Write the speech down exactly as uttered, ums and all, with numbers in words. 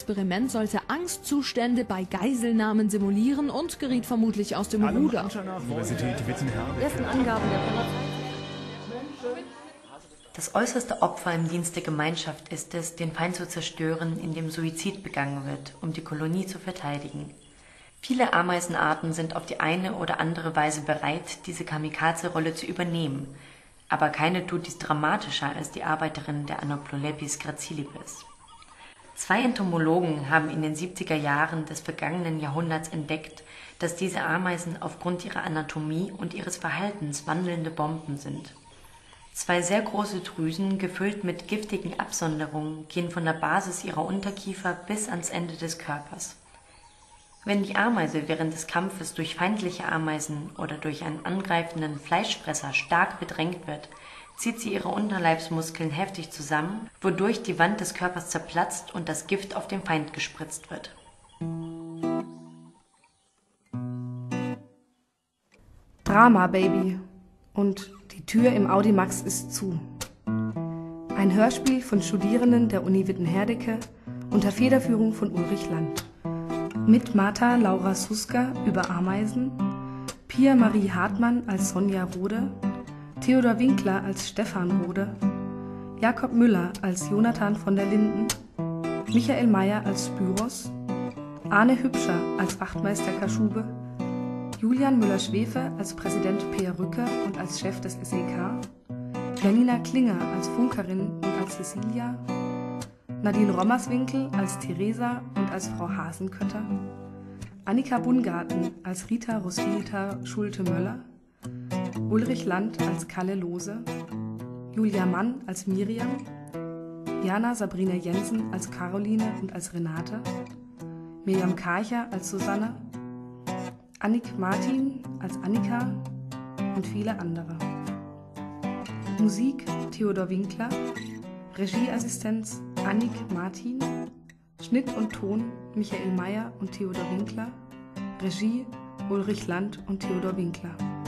Experiment sollte Angstzustände bei Geiselnahmen simulieren und geriet vermutlich aus dem Ruder. Universität Wittenherdecke. Ersten Angaben der Polizei. Das äußerste Opfer im Dienst der Gemeinschaft ist es, den Feind zu zerstören, indem Suizid begangen wird, um die Kolonie zu verteidigen. Viele Ameisenarten sind auf die eine oder andere Weise bereit, diese Kamikaze-Rolle zu übernehmen, aber keine tut dies dramatischer als die Arbeiterin der Anoplolepis gracilibris. Zwei Entomologen haben in den siebziger Jahren des vergangenen Jahrhunderts entdeckt, dass diese Ameisen aufgrund ihrer Anatomie und ihres Verhaltens wandelnde Bomben sind. Zwei sehr große Drüsen, gefüllt mit giftigen Absonderungen, gehen von der Basis ihrer Unterkiefer bis ans Ende des Körpers. Wenn die Ameise während des Kampfes durch feindliche Ameisen oder durch einen angreifenden Fleischfresser stark bedrängt wird, zieht sie ihre Unterleibsmuskeln heftig zusammen, wodurch die Wand des Körpers zerplatzt und das Gift auf den Feind gespritzt wird. Drama, Baby. Und die Tür im Audimax ist zu. Ein Hörspiel von Studierenden der Uni Wittenherdecke unter Federführung von Ulrich Land. Mit Martha Laura Suska über Ameisen, Pia Marie Hartmann als Sonja Rode, Theodor Winkler als Stefan Rode, Jakob Müller als Jonathan von der Linden, Michael Mayer als Spyros, Arne Hübscher als Wachtmeister Kaschube, Julian Müller-Schwefe als Präsident Peer Rücke und als Chef des S E K, Janina Klinger als Funkerin und als Cecilia, Nadine Rommerswinkel als Theresa und als Frau Hasenkötter, Annika Bungarten als Rita Roswitha Schulte-Möller, Ulrich Land als Kalle Lose, Julia Mann als Miriam, Jana Sabrina Jensen als Caroline und als Renate, Miriam Karcher als Susanne, Annik Martin als Annika und viele andere. Musik Theodor Winkler, Regieassistenz Annik Martin, Schnitt und Ton Michael Mayer und Theodor Winkler, Regie Ulrich Land und Theodor Winkler.